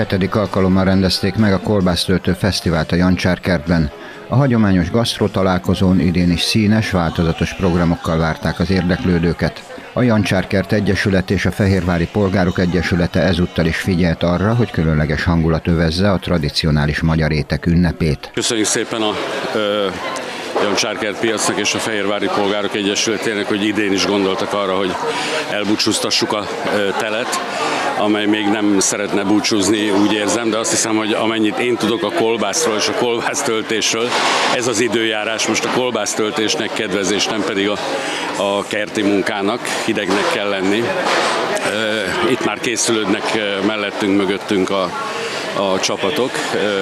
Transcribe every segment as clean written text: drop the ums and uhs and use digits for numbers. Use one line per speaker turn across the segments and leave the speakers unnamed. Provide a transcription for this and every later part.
7. alkalommal rendezték meg a Kolbásztöltő Fesztivált a Jancsárkertben. A hagyományos gasztró találkozón idén is színes, változatos programokkal várták az érdeklődőket. A Jancsárkert Egyesület és a Fehérvári Polgárok Egyesülete ezúttal is figyelt arra, hogy különleges hangulat övezze a tradicionális magyar étek ünnepét.
Köszönjük szépen a Jancsárkert piacnak és a Fehérvári Polgárok Egyesületének, hogy idén is gondoltak arra, hogy elbúcsúztassuk a telet, amely még nem szeretne búcsúzni, úgy érzem, de azt hiszem, hogy amennyit én tudok a kolbászról és a kolbásztöltésről, ez az időjárás most a kolbásztöltésnek kedvezés, nem pedig a kerti munkának, hidegnek kell lenni. Itt már készülődnek mellettünk, mögöttünk a csapatok.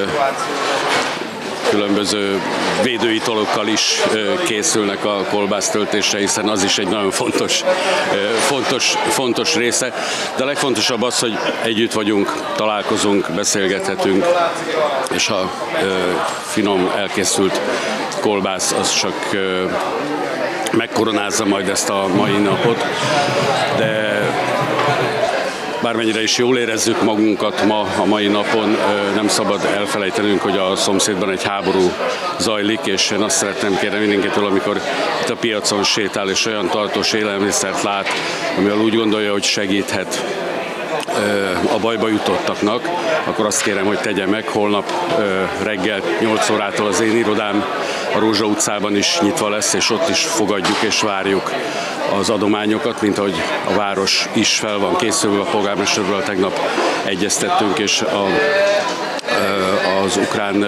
Különböző védőitalokkal is készülnek a kolbásztöltésre, hiszen az is egy nagyon fontos része. De a legfontosabb az, hogy együtt vagyunk, találkozunk, beszélgethetünk, és a finom, elkészült kolbász az csak megkoronázza majd ezt a mai napot. De bármennyire is jól érezzük magunkat ma, a mai napon, nem szabad elfelejtenünk, hogy a szomszédban egy háború zajlik, és én azt szeretném kérni mindenkitől, amikor itt a piacon sétál és olyan tartós élelmiszert lát, amivel úgy gondolja, hogy segíthet a bajba jutottaknak, akkor azt kérem, hogy tegye meg. Holnap reggel 8 órától az én irodám a Rózsa utcában is nyitva lesz, és ott is fogadjuk és várjuk az adományokat, mint ahogy a város is fel van készülve, a polgármesterről tegnap egyeztettünk, és az ukrán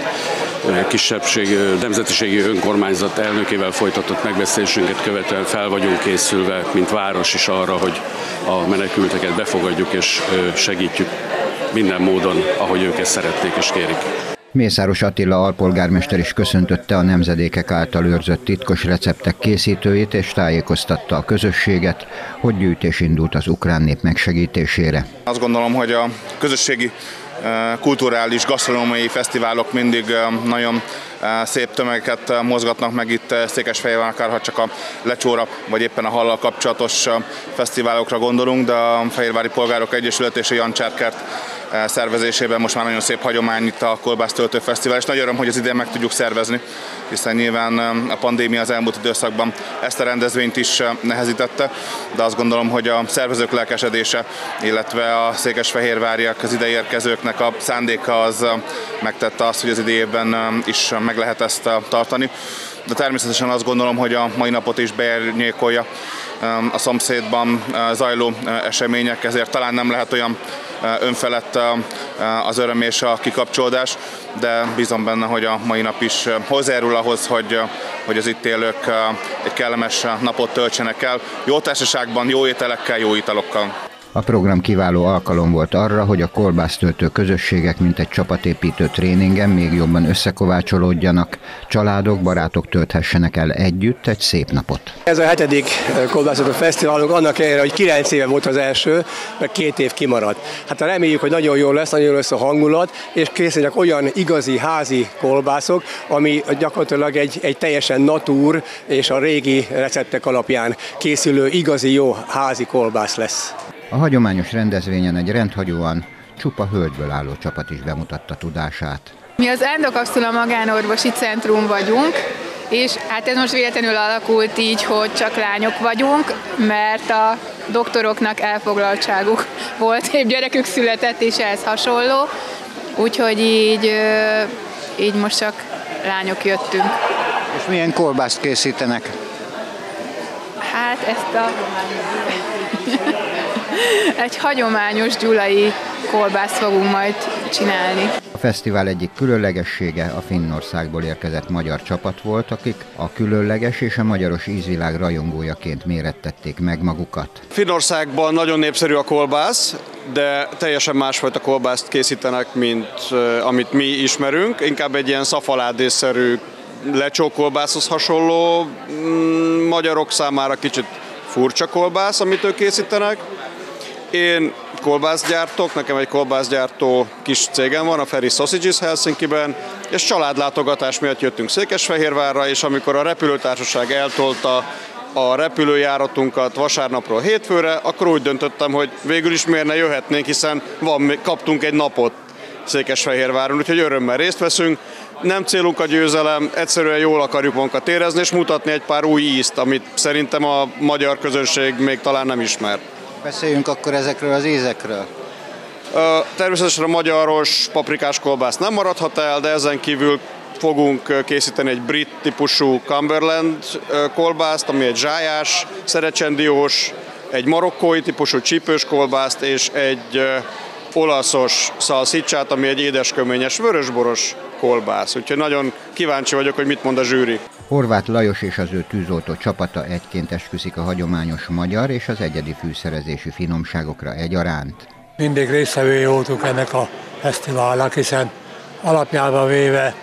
kisebbség, nemzetiségi önkormányzat elnökével folytatott megbeszélésünket követően fel vagyunk készülve, mint város is arra, hogy a menekülteket befogadjuk és segítjük minden módon, ahogy ők ezt szeretnék és kérik.
Mészáros Attila alpolgármester is köszöntötte a nemzedékek által őrzött titkos receptek készítőit, és tájékoztatta a közösséget, hogy gyűjtés indult az ukrán nép megsegítésére.
Azt gondolom, hogy a közösségi kulturális, gasztronómiai fesztiválok mindig nagyon szép tömegeket mozgatnak meg itt Székesfehérváron, akár ha csak a lecsóra vagy éppen a hallal kapcsolatos fesztiválokra gondolunk, de a Fehérvári Polgárok Egyesület és a Jancsárkert szervezésében most már nagyon szép hagyomány itt a Kolbásztöltő Fesztivál, és nagy öröm, hogy az idén meg tudjuk szervezni, hiszen nyilván a pandémia az elmúlt időszakban ezt a rendezvényt is nehezítette, de azt gondolom, hogy a szervezők lelkesedése, illetve a székesfehérváriak, az ideérkezőknek a szándéka az megtette azt, hogy az idei évben is meg lehet ezt tartani. De természetesen azt gondolom, hogy a mai napot is beárnyékolja a szomszédban zajló események, ezért talán nem lehet olyan önfelett az öröm és a kikapcsolódás, de bízom benne, hogy a mai nap is hozzájárul ahhoz, hogy az itt élők egy kellemes napot töltsenek el, jó társaságban, jó ételekkel, jó italokkal.
A program kiváló alkalom volt arra, hogy a kolbásztöltő közösségek mint egy csapatépítő tréningen még jobban összekovácsolódjanak, családok, barátok tölthessenek el együtt egy szép napot.
Ez a 7. Kolbásztöltő Fesztiválunk, annak ellenére, hogy 9 éve volt az első, meg 2 év kimaradt. Hát reméljük, hogy nagyon jó lesz a hangulat, és készülnek olyan igazi házi kolbászok, ami gyakorlatilag egy teljesen natúr és a régi receptek alapján készülő igazi jó házi kolbász lesz.
A hagyományos rendezvényen egy rendhagyóan csupa hölgyből álló csapat is bemutatta tudását.
Mi az Endokapszula Magánorvosi Centrum vagyunk, és hát ez most véletlenül alakult így, hogy csak lányok vagyunk, mert a doktoroknak elfoglaltságuk volt, épp gyerekük született, és ehhez hasonló, úgyhogy így most csak lányok jöttünk.
És milyen kolbászt készítenek?
Hát ezt egy hagyományos gyulai kolbászt fogunk majd csinálni.
A fesztivál egyik különlegessége a Finnországból érkezett magyar csapat volt, akik a különleges és a magyaros ízvilág rajongójaként mérettették meg magukat.
Finnországban nagyon népszerű a kolbász, de teljesen másfajta kolbászt készítenek, mint amit mi ismerünk. Inkább egy ilyen szafaládészerű lecsókolbászhoz hasonló, magyarok számára kicsit furcsa kolbász, amit ők készítenek. Én kolbászgyártok, nekem egy kolbászgyártó kis cégem van, a Ferry Sausages Helsinkiben, és családlátogatás miatt jöttünk Székesfehérvárra, és amikor a repülőtársaság eltolta a repülőjáratunkat vasárnapról hétfőre, akkor úgy döntöttem, hogy végül is miért ne jöhetnénk, hiszen kaptunk egy napot Székesfehérváron, úgyhogy örömmel részt veszünk. Nem célunk a győzelem, egyszerűen jól akarjuk magunkat érezni, és mutatni egy pár új ízt, amit szerintem a magyar közönség még talán nem ismer.
Beszéljünk akkor ezekről az ízekről.
Természetesen a magyaros paprikás kolbász nem maradhat el, de ezen kívül fogunk készíteni egy brit típusú Cumberland kolbászt, ami egy zsályás, szerecsendiós, egy marokkói típusú csípős kolbászt és egy olaszos szalszicsát, ami egy édesköményes, vörösboros kolbász. Úgyhogy nagyon kíváncsi vagyok, hogy mit mond a zsűri.
Horváth Lajos és az ő tűzoltó csapata egyként esküszik a hagyományos magyar és az egyedi fűszerezési finomságokra egyaránt.
Mindig résztvevői voltunk ennek a fesztiválnak, hiszen alapjában véve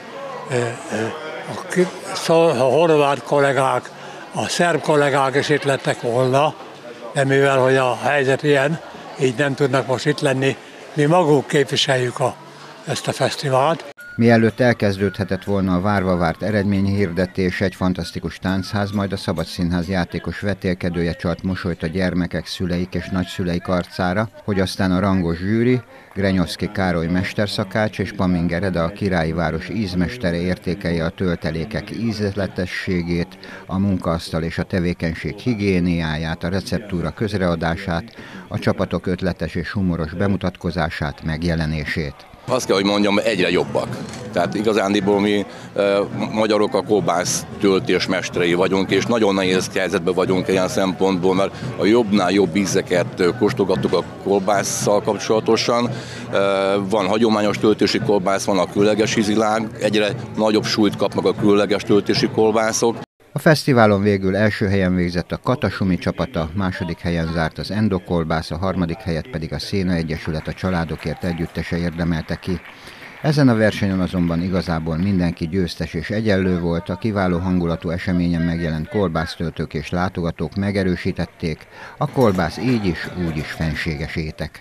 a horvát kollégák, a szerb kollégák is itt lettek volna, de mivel hogy a helyzet ilyen, így nem tudnak most itt lenni, mi maguk képviseljük ezt a fesztivált.
Mielőtt elkezdődhetett volna a várva várt eredményhirdetés, egy fantasztikus táncház, majd a Szabadszínház játékos vetélkedője csalt mosolyt a gyermekek, szüleik és nagyszüleik arcára, hogy aztán a rangos zsűri, Grenyoszki Károly mesterszakács és Paminger Eda, a királyi város ízmestere értékelje a töltelékek ízletességét, a munkaasztal és a tevékenység higiéniáját, a receptúra közreadását, a csapatok ötletes és humoros bemutatkozását, megjelenését.
Azt kell, hogy mondjam, egyre jobbak. Tehát igazándiból mi magyarok a kolbász töltés mesterei vagyunk, és nagyon nehéz helyzetben vagyunk ilyen szempontból, mert a jobbnál jobb ízeket kóstolgattuk a kolbásszal kapcsolatosan. Van hagyományos töltési kolbász, van a különleges ízilág, egyre nagyobb súlyt kapnak a különleges töltési kolbászok.
A fesztiválon végül első helyen végzett a Katasumi csapata, második helyen zárt az Endokolbász, a harmadik helyet pedig a Széna Egyesület, a Családokért együttese érdemelte ki. Ezen a versenyen azonban igazából mindenki győztes és egyenlő volt, a kiváló hangulatú eseményen megjelent kolbásztöltők és látogatók megerősítették, a kolbász így is, úgy is fenséges étek.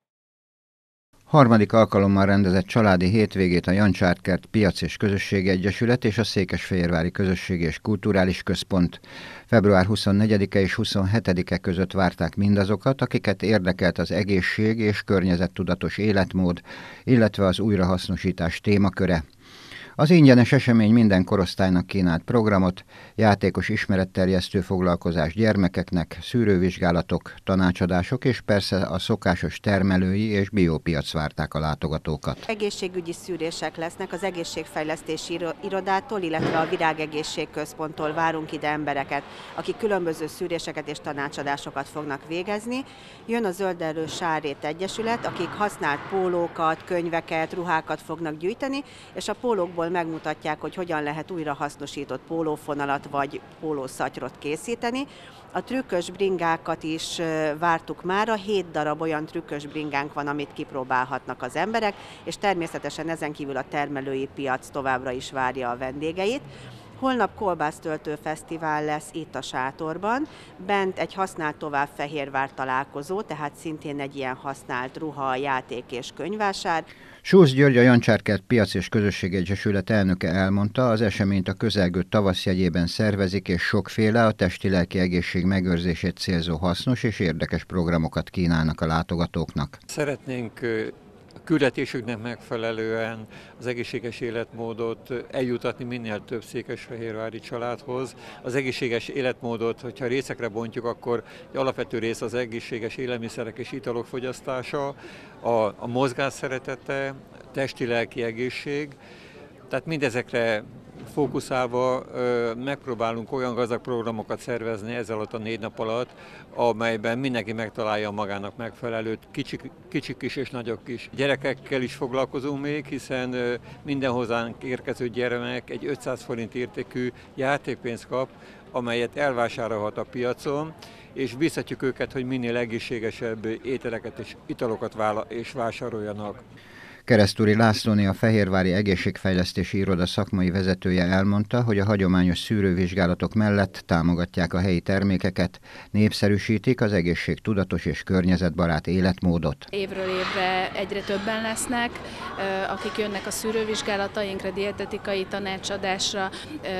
Harmadik alkalommal rendezett családi hétvégét a Jancsárkert Piac és Közösségi Egyesület és a Székesfehérvári Közösségi és Kulturális Központ február 24-e és 27-e között várták mindazokat, akiket érdekelt az egészség és környezettudatos életmód, illetve az újrahasznosítás témaköre. Az ingyenes esemény minden korosztálynak kínált programot, játékos ismeretterjesztő foglalkozás gyermekeknek, szűrővizsgálatok, tanácsadások és persze a szokásos termelői és biopiac várták a látogatókat.
Egészségügyi szűrések lesznek az egészségfejlesztési irodától, illetve a Virágegészségközponttól várunk ide embereket, akik különböző szűréseket és tanácsadásokat fognak végezni. Jön a Zöldelő Sárrét Egyesület, akik használt pólókat, könyveket, ruhákat fognak gyűjteni, és a pólókból megmutatják, hogy hogyan lehet újrahasznosított pólófonalat vagy pólószatyrot készíteni. A trükkös bringákat is vártuk mára, 7 darab olyan trükkös bringánk van, amit kipróbálhatnak az emberek, és természetesen ezen kívül a termelői piac továbbra is várja a vendégeit. Holnap kolbásztöltő fesztivál lesz itt a sátorban, bent egy használt tovább Fehérvár találkozó, tehát szintén egy ilyen használt ruha, játék és könyvvásár.
Schulz György, a Jancsárkert Piac és Közösségi Egyesület elnöke elmondta, az eseményt a közelgő tavasz jegyében szervezik, és sokféle a testi-lelki egészség megőrzését célzó hasznos és érdekes programokat kínálnak a látogatóknak.
Szeretnénk a küldetésüknek megfelelően az egészséges életmódot eljutatni minél több székesfehérvári családhoz. Az egészséges életmódot, hogyha részekre bontjuk, akkor egy alapvető rész az egészséges élelmiszerek és italok fogyasztása, a mozgás szeretete, testi-lelki egészség. Tehát mindezekre fókuszálva megpróbálunk olyan gazdag programokat szervezni ez alatt a 4 nap alatt, amelyben mindenki megtalálja magának megfelelőt, kicsik is és nagyok is. Gyerekekkel is foglalkozunk még, hiszen minden hozzánk érkező gyermek egy 500 forint értékű játékpénzt kap, amelyet elvásárolhat a piacon, és biztatjuk őket, hogy minél egészségesebb ételeket és italokat vásároljanak.
Keresztúri Lászlóné, a Fehérvári Egészségfejlesztési Iroda szakmai vezetője elmondta, hogy a hagyományos szűrővizsgálatok mellett támogatják a helyi termékeket, népszerűsítik az egészségtudatos és környezetbarát életmódot.
Évről évre egyre többen lesznek, akik jönnek a szűrővizsgálatainkra, dietetikai tanácsadásra,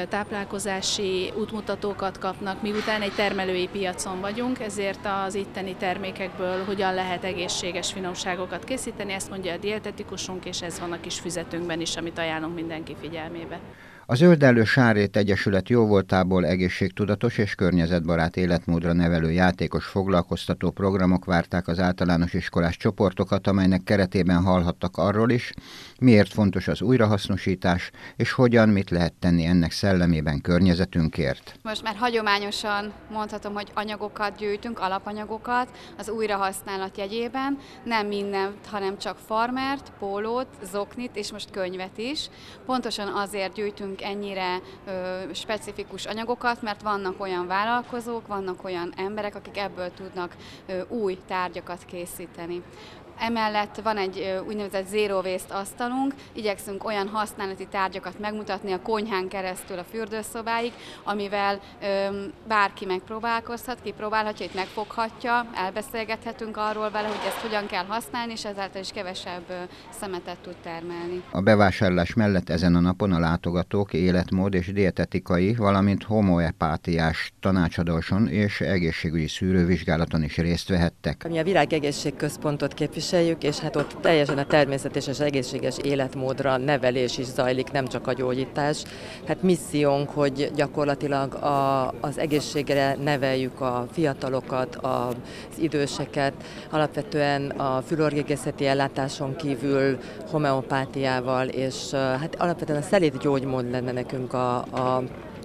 táplálkozási útmutatókat kapnak, miután egy termelői piacon vagyunk, ezért az itteni termékekből hogyan lehet egészséges finomságokat készíteni, ezt mondja a dietetikusunk, és ez van a kis füzetünkben is, amit ajánlunk mindenki figyelmébe.
A Zöldellő Sárrét Egyesület jóvoltából egészségtudatos és környezetbarát életmódra nevelő játékos foglalkoztató programok várták az általános iskolás csoportokat, amelynek keretében hallhattak arról is, miért fontos az újrahasznosítás, és hogyan, mit lehet tenni ennek szellemében környezetünkért.
Most már hagyományosan mondhatom, hogy anyagokat gyűjtünk, alapanyagokat az újrahasználat jegyében, nem mindent, hanem csak farmert, pólót, zoknit és most könyvet is. Pontosan azért gyűjtünk ennyire specifikus anyagokat, mert vannak olyan vállalkozók, vannak olyan emberek, akik ebből tudnak új tárgyakat készíteni. Emellett van egy úgynevezett zero waste asztalunk, igyekszünk olyan használati tárgyakat megmutatni a konyhán keresztül a fürdőszobáig, amivel bárki megpróbálkozhat, kipróbálhatja, itt megfoghatja, elbeszélgethetünk arról vele, hogy ezt hogyan kell használni, és ezáltal is kevesebb szemetet tud termelni.
A bevásárlás mellett ezen a napon a látogatók életmód és dietetikai, valamint homeopátiás tanácsadáson és egészségügyi szűrővizsgálaton is részt vehettek.
Mi a Világegészségközpontot képviseljük, és hát ott teljesen a természetes és egészséges életmódra nevelés is zajlik, nem csak a gyógyítás. Hát missziónk, hogy gyakorlatilag az egészségre neveljük a fiatalokat, az időseket, alapvetően a fülorgégészeti ellátáson kívül homeopátiával, és hát alapvetően a szelíd gyógymód lenne nekünk a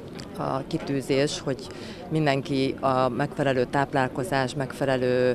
kitűzés, hogy mindenki a megfelelő táplálkozás, megfelelő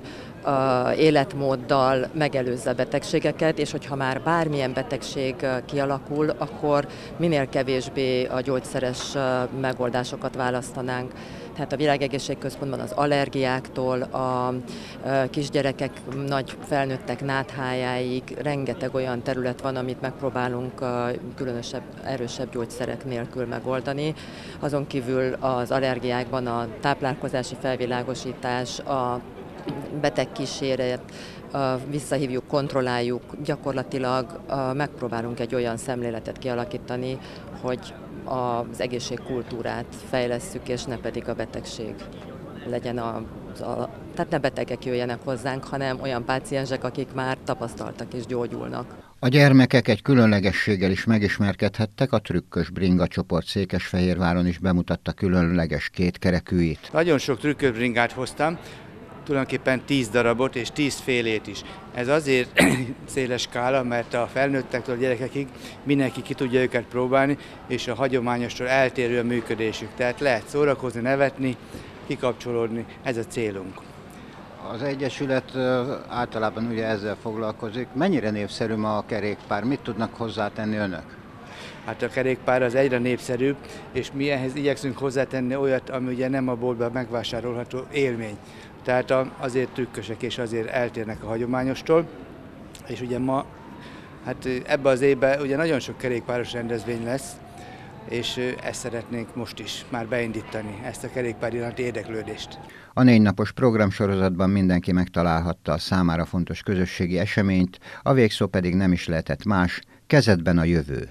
életmóddal megelőzze a betegségeket, és hogyha már bármilyen betegség kialakul, akkor minél kevésbé a gyógyszeres megoldásokat választanánk. Tehát a Világegészségközpontban az allergiáktól, a kisgyerekek, nagy felnőttek náthájáig rengeteg olyan terület van, amit megpróbálunk különösebb, erősebb gyógyszerek nélkül megoldani. Azon kívül az allergiákban a táplálkozási felvilágosítás, a betegkíséret, visszahívjuk, kontrolláljuk, gyakorlatilag megpróbálunk egy olyan szemléletet kialakítani, hogy az egészségkultúrát fejlesszük, és ne pedig a betegség legyen tehát ne betegek jöjjenek hozzánk, hanem olyan páciensek, akik már tapasztaltak és gyógyulnak.
A gyermekek egy különlegességgel is megismerkedhettek, a Trükkös Bringa csoport Székesfehérváron is bemutatta különleges kétkerekűit.
Nagyon sok trükkös bringát hoztam, tulajdonképpen 10 darabot és 10 félét is. Ez azért széles skála, mert a felnőttektől a gyerekekig mindenki ki tudja őket próbálni, és a hagyományostól eltérő a működésük. Tehát lehet szórakozni, nevetni, kikapcsolódni, ez a célunk.
Az Egyesület általában ugye ezzel foglalkozik. Mennyire népszerű ma a kerékpár? Mit tudnak hozzátenni önök?
Hát a kerékpár az egyre népszerűbb, és mi ehhez igyekszünk hozzátenni olyat, ami ugye nem a boltban megvásárolható élmény. Tehát azért trükkösek és azért eltérnek a hagyományostól, és ugye ma, hát ebben az évben ugye nagyon sok kerékpáros rendezvény lesz, és ezt szeretnénk most is már beindítani, ezt a kerékpár iránti érdeklődést.
A 4 napos programsorozatban mindenki megtalálhatta a számára fontos közösségi eseményt, a végszó pedig nem is lehetett más, kezedben a jövő.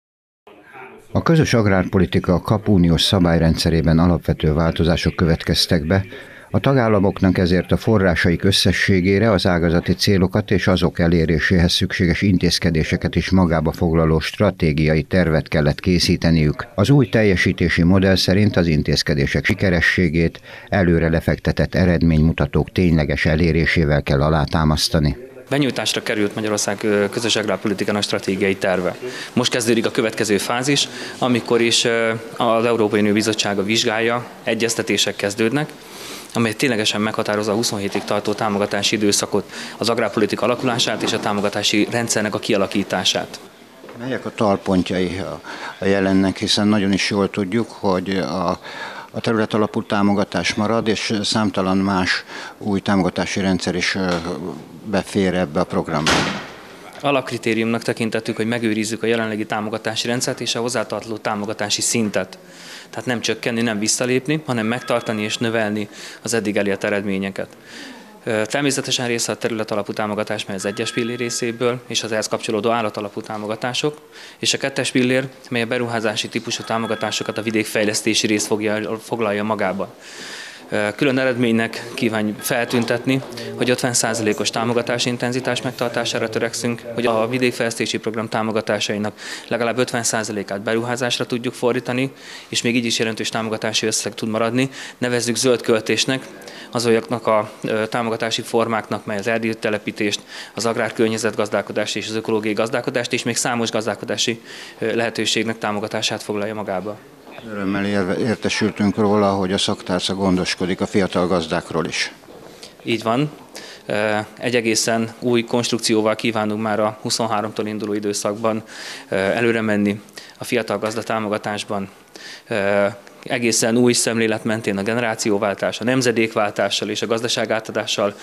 A közös agrárpolitika a KAP uniós szabályrendszerében alapvető változások következtek be, a tagállamoknak ezért a forrásaik összességére az ágazati célokat és azok eléréséhez szükséges intézkedéseket is magába foglaló stratégiai tervet kellett készíteniük. Az új teljesítési modell szerint az intézkedések sikerességét előre lefektetett eredménymutatók tényleges elérésével kell alátámasztani.
Benyújtásra került Magyarország közös agrárpolitikának stratégiai terve. Most kezdődik a következő fázis, amikor is az Európai Unió Bizottsága vizsgálja, egyeztetések kezdődnek, amely ténylegesen meghatározza a 27-ig tartó támogatási időszakot, az agrárpolitika alakulását és a támogatási rendszernek a kialakítását.
Melyek a talpontjai a jelennek, hiszen nagyon is jól tudjuk, hogy a terület alapú támogatás marad, és számtalan más új támogatási rendszer is befér ebbe a programba.
Alapkritériumnak tekintettük, hogy megőrizzük a jelenlegi támogatási rendszert és a hozzátartozó támogatási szintet. Tehát nem csökkenni, nem visszalépni, hanem megtartani és növelni az eddig elért eredményeket. Természetesen része a területalapú támogatás, mely az 1-es pillér részéből, és az ehhez kapcsolódó állatalapú támogatások, és a 2-es pillér, mely a beruházási típusú támogatásokat a vidékfejlesztési rész foglalja magába. Külön eredménynek kívánjuk feltüntetni, hogy 50%-os támogatási intenzitás megtartására törekszünk, hogy a vidékfejlesztési program támogatásainak legalább 50%-át beruházásra tudjuk fordítani, és még így is jelentős támogatási összeg tud maradni. Nevezzük zöld költésnek azoknak a támogatási formáknak, mely az erdőtelepítést, az agrárkörnyezetgazdálkodást és az ökológiai gazdálkodást, és még számos gazdálkodási lehetőségnek támogatását foglalja magába.
Örömmel értesültünk róla, hogy a szaktárca gondoskodik a fiatal gazdákról is.
Így van. Egy egészen új konstrukcióval kívánunk már a 23-tól induló időszakban előre menni a fiatal gazda támogatásban. Egészen új szemlélet mentén a generációváltás, a nemzedékváltással és a gazdaságátadással,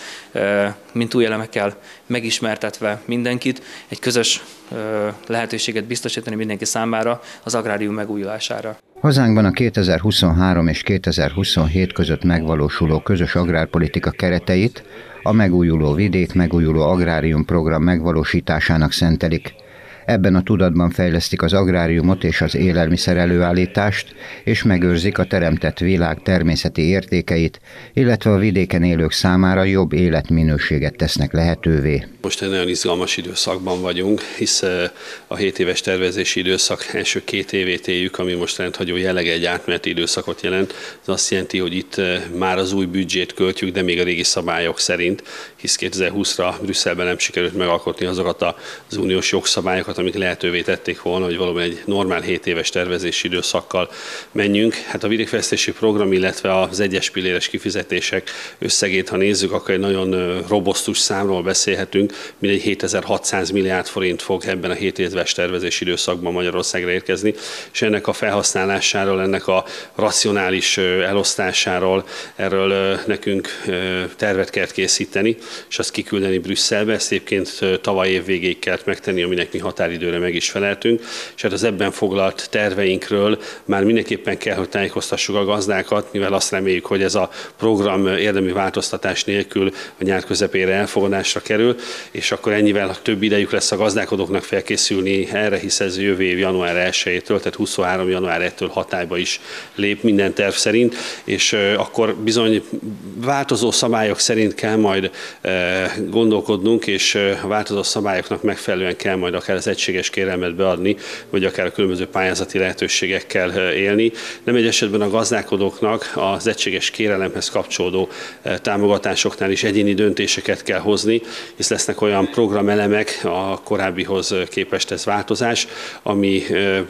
mint új elemekkel megismertetve mindenkit, egy közös lehetőséget biztosítani mindenki számára az agrárium megújulására.
Hazánkban a 2023 és 2027 között megvalósuló közös agrárpolitika kereteit a Megújuló Vidék, Megújuló Agrárium program megvalósításának szentelik. Ebben a tudatban fejlesztik az agráriumot és az élelmiszer előállítást, és megőrzik a teremtett világ természeti értékeit, illetve a vidéken élők számára jobb életminőséget tesznek lehetővé.
Most egy nagyon izgalmas időszakban vagyunk, hisz a 7 éves tervezési időszak első 2 évét éljük, ami most rendhagyó jellege egy átmeneti időszakot jelent. Ez azt jelenti, hogy itt már az új büdzsét költjük, de még a régi szabályok szerint, hisz 2020-ra Brüsszelben nem sikerült megalkotni azokat az uniós jogszabályokat, amik lehetővé tették volna, hogy valóban egy normál 7 éves tervezési időszakkal menjünk. Hát a vidékfejlesztési program, illetve az 1-es pilléres kifizetések összegét, ha nézzük, akkor egy nagyon robosztus számról beszélhetünk, mindegy 7600 milliárd forint fog ebben a 7 éves tervezési időszakban Magyarországra érkezni, és ennek a felhasználásáról, ennek a racionális elosztásáról, erről nekünk tervet kell készíteni, és azt kiküldeni Brüsszelbe. Ezt egyébként tavaly év végéig kellett megtenni, aminek mi határidőre meg is feleltünk, és hát az ebben foglalt terveinkről már mindenképpen kell, hogy tájékoztassuk a gazdákat, mivel azt reméljük, hogy ez a program érdemi változtatás nélkül a nyár közepére elfogadásra kerül, és akkor ennyivel több idejük lesz a gazdálkodóknak felkészülni erre, hisz ez jövő év január 1-től, tehát 23. január 1-től hatályba is lép minden terv szerint, és akkor bizony változó szabályok szerint kell majd gondolkodnunk, és a változó szabályoknak megfelelően kell majd akár az egységes kérelmet beadni, vagy akár a különböző pályázati lehetőségekkel élni. Nem egy esetben a gazdálkodóknak az egységes kérelemhez kapcsolódó támogatásoknál is egyéni döntéseket kell hozni, hisz lesznek olyan programelemek, a korábbihoz képest ez változás, ami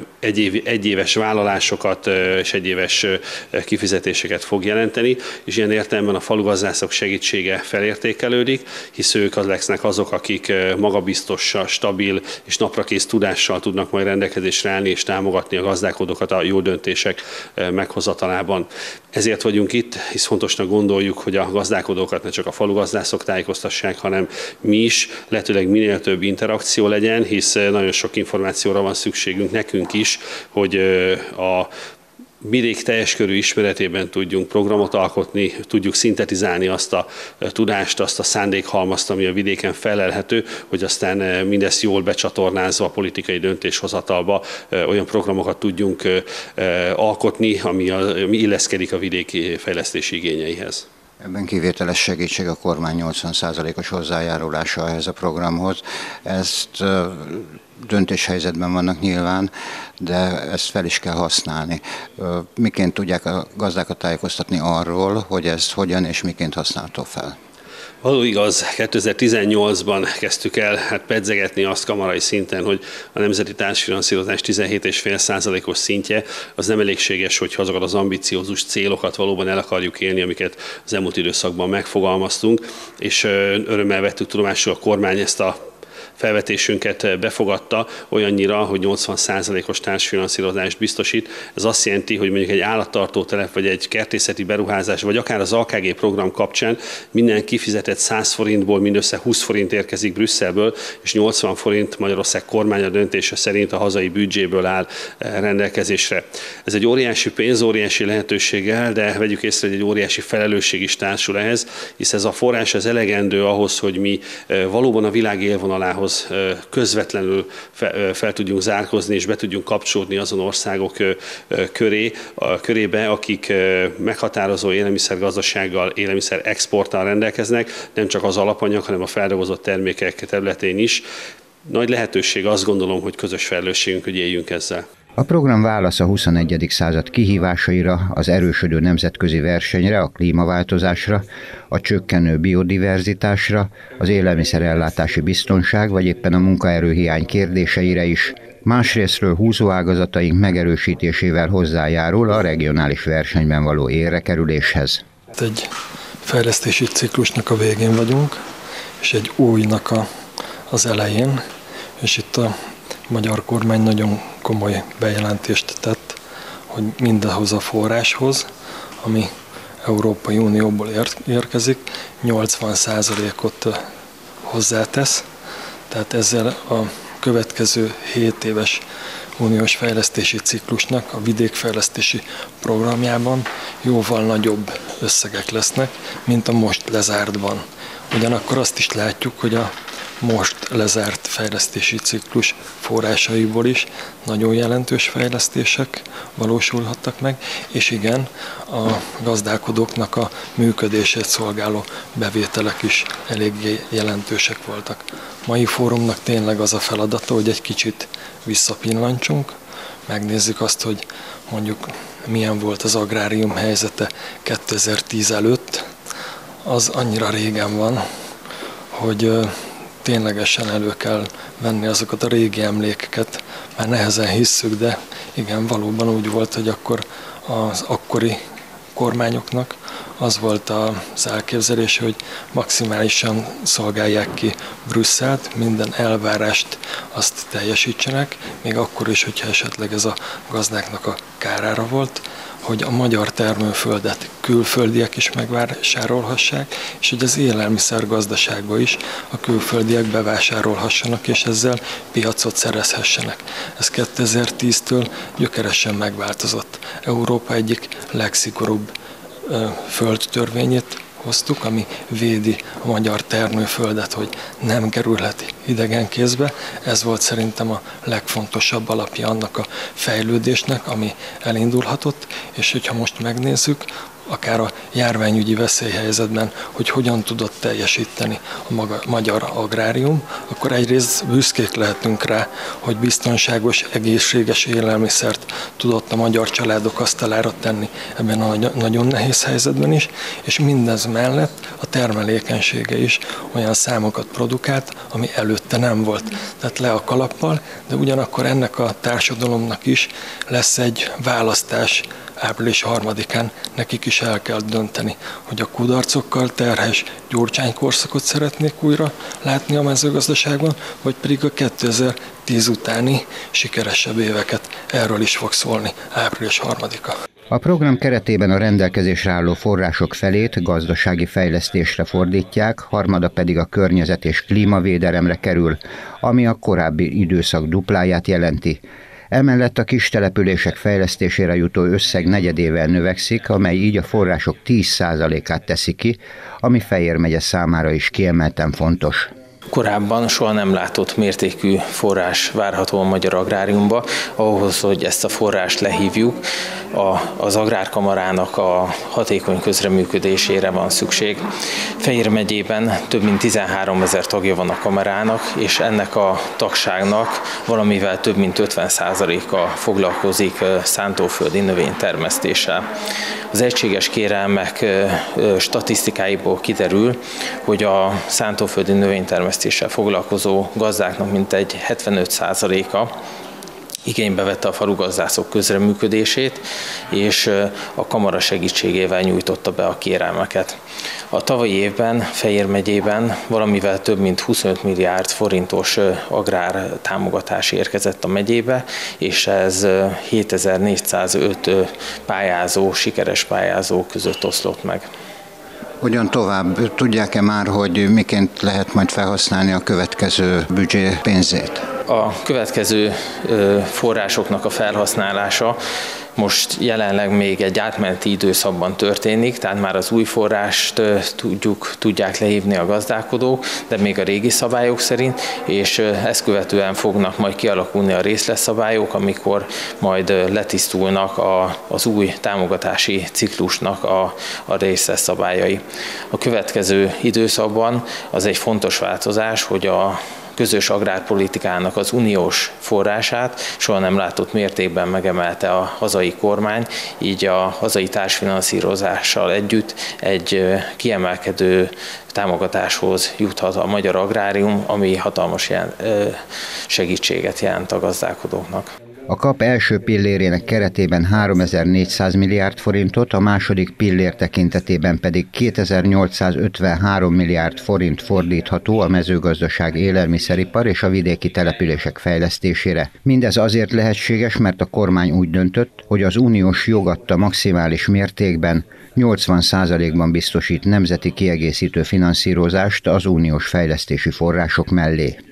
egyéves vállalásokat és egyéves kifizetéseket fog jelenteni, és ilyen értelemben a falugazdászok segítsége felértékelődik, hisz ők lesznek azok, akik magabiztosan, stabil és naprakész tudással tudnak majd rendelkezésre állni és támogatni a gazdálkodókat a jó döntések meghozatalában. Ezért vagyunk itt, hisz fontosnak gondoljuk, hogy a gazdálkodókat ne csak a falugazdászok tájékoztassák, hanem mi is, lehetőleg minél több interakció legyen, hisz nagyon sok információra van szükségünk nekünk is, hogy a vidék teljes körű ismeretében tudjunk programot alkotni, tudjuk szintetizálni azt a tudást, azt a szándékhalmazt, ami a vidéken felelhető, hogy aztán mindezt jól becsatornázva a politikai döntéshozatalba olyan programokat tudjunk alkotni, ami illeszkedik a vidéki fejlesztési igényeihez.
Ebben kivételes segítség a kormány 80%-os hozzájárulása ehhez a programhoz. Ezt döntéshelyzetben vannak nyilván, de ezt fel is kell használni. Miként tudják a gazdákat tájékoztatni arról, hogy ez hogyan és miként használható fel?
Való igaz, 2018-ban kezdtük el pedzegetni azt kamarai szinten, hogy a nemzeti társfinanszírozás 17,5%-os szintje az nem elégséges, hogyha azokat az ambiciózus célokat valóban el akarjuk élni, amiket az elmúlt időszakban megfogalmaztunk, és örömmel vettük tudomásul, a kormány ezt a felvetésünket befogadta olyannyira, hogy 80%-os társfinanszírozást biztosít. Ez azt jelenti, hogy mondjuk egy állattartótelep, vagy egy kertészeti beruházás, vagy akár az AKG program kapcsán minden kifizetett 100 forintból mindössze 20 forint érkezik Brüsszelből, és 80 forint Magyarország kormánya döntése szerint a hazai büdzséből áll rendelkezésre. Ez egy óriási pénz, óriási lehetőséggel, de vegyük észre, hogy egy óriási felelősség is társul ehhez, hisz ez a forrás az elegendő ahhoz, hogy mi valóban a világ élvonalához közvetlenül fel tudjunk zárkózni, és be tudjunk kapcsolódni azon országok körébe, akik meghatározó élelmiszergazdasággal, élelmiszer exporttal rendelkeznek, nem csak az alapanyag, hanem a feldolgozott termékek területén is. Nagy lehetőség, azt gondolom, hogy közös felelősségünk, hogy éljünk ezzel.
A program válasz a 21. század kihívásaira, az erősödő nemzetközi versenyre, a klímaváltozásra, a csökkenő biodiverzitásra, az élelmiszerellátási biztonság vagy éppen a munkaerőhiány kérdéseire is. Másrésztről húzóágazataink megerősítésével hozzájárul a regionális versenyben való érrekerüléshez.
Egy fejlesztési ciklusnak a végén vagyunk, és egy újnak az elején, és itt a magyar kormány nagyon komoly bejelentést tett, hogy mindahhoz a forráshoz, ami Európai Unióból érkezik, 80%-ot hozzátesz, tehát ezzel a következő 7 éves uniós fejlesztési ciklusnak a vidékfejlesztési programjában jóval nagyobb összegek lesznek, mint a most lezártban. Ugyanakkor azt is látjuk, hogy a most lezárt fejlesztési ciklus forrásaiból is nagyon jelentős fejlesztések valósulhattak meg, és igen, a gazdálkodóknak a működését szolgáló bevételek is eléggé jelentősek voltak. Mai fórumnak tényleg az a feladata, hogy egy kicsit visszapillantsunk, megnézzük azt, hogy mondjuk milyen volt az agrárium helyzete 2010 előtt. Az annyira régen van, hogy ténylegesen elő kell venni azokat a régi emlékeket, már nehezen hisszük, de igen, valóban úgy volt, hogy akkor az akkori kormányoknak az volt az elképzelése, hogy maximálisan szolgálják ki Brüsszelt, minden elvárást azt teljesítsenek, még akkor is, hogyha esetleg ez a gazdáknak a kárára volt, hogy a magyar termőföldet külföldiek is megvásárolhassák, és hogy az élelmiszergazdaságba is a külföldiek bevásárolhassanak, és ezzel piacot szerezhessenek. Ez 2010-től gyökeresen megváltozott. Európa egyik legszigorúbb földtörvényét hoztuk, ami védi a magyar termőföldet, hogy nem kerülhet idegen kézbe. Ez volt szerintem a legfontosabb alapja annak a fejlődésnek, ami elindulhatott, és hogyha most megnézzük, akár a járványügyi veszélyhelyzetben, hogy hogyan tudott teljesíteni a magyar agrárium, akkor egyrészt büszkék lehetünk rá, hogy biztonságos, egészséges élelmiszert tudott a magyar családok asztalára tenni ebben a nagyon nehéz helyzetben is, és mindez mellett a termelékenysége is olyan számokat produkált, ami előtte nem volt. Tehát le a kalappal, de ugyanakkor ennek a társadalomnak is lesz egy választás április 3-án, nekik is el kell dönteni, hogy a kudarcokkal terhes gyurcsánykorszakot szeretnék újra látni a mezőgazdaságban, vagy pedig a 2010 utáni sikeresebb éveket. Erről is fog szólni április 3-a.
A program keretében a rendelkezésre álló források felét gazdasági fejlesztésre fordítják, harmada pedig a környezet és klímavédelemre kerül, ami a korábbi időszak dupláját jelenti. Emellett a kis települések fejlesztésére jutó összeg negyedével növekszik, amely így a források 10%-át teszi ki, ami Fejér megye számára is kiemelten fontos.
Korábban soha nem látott mértékű forrás várható a magyar agráriumba. Ahhoz, hogy ezt a forrást lehívjuk, az Agrárkamarának a hatékony közreműködésére van szükség. Fejér megyében több mint 13 000 tagja van a kamarának, és ennek a tagságnak valamivel több mint 50%-a foglalkozik szántóföldi növénytermesztéssel. Az egységes kérelmek statisztikáiból kiderül, hogy a szántóföldi növénytermesztéssel foglalkozó gazdáknak mintegy 75%-a igénybe vette a falugazdászok közreműködését, és a kamara segítségével nyújtotta be a kérelmeket. A tavalyi évben Fejér megyében valamivel több mint 25 milliárd forintos agrár támogatás érkezett a megyébe, és ez 7405 pályázó, sikeres pályázó között oszlott meg.
Hogyan tovább? Tudják-e már, hogy miként lehet majd felhasználni a következő büdzsé pénzét?
A következő forrásoknak a felhasználása most jelenleg még egy átmeneti időszakban történik, tehát már az új forrást tudják lehívni a gazdálkodók, de még a régi szabályok szerint, és ezt követően fognak majd kialakulni a részletszabályok, amikor majd letisztulnak az új támogatási ciklusnak a részletszabályai. A következő időszakban az egy fontos változás, hogy a közös agrárpolitikának az uniós forrását soha nem látott mértékben megemelte a hazai kormány, így a hazai társfinanszírozással együtt egy kiemelkedő támogatáshoz juthat a magyar agrárium, ami hatalmas segítséget jelent a gazdálkodóknak.
A KAP első pillérének keretében 3400 milliárd forintot, a második pillér tekintetében pedig 2853 milliárd forint fordítható a mezőgazdaság, élelmiszeripar és a vidéki települések fejlesztésére. Mindez azért lehetséges, mert a kormány úgy döntött, hogy az uniós jog adta maximális mértékben 80%-ban biztosít nemzeti kiegészítő finanszírozást az uniós fejlesztési források mellé.